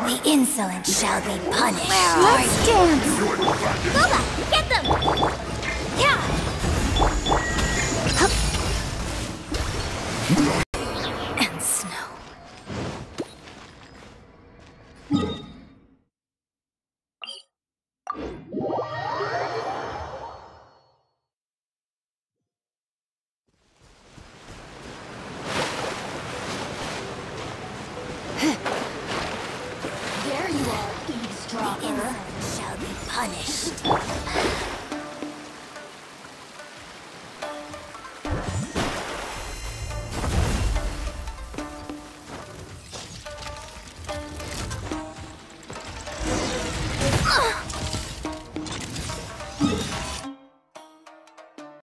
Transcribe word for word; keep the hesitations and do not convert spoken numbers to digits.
The insolent shall be punished. Where are Let's you? dance! Boba, get them! Yeah! And snow. There you are, eavesdropper. The insolent shall be punished.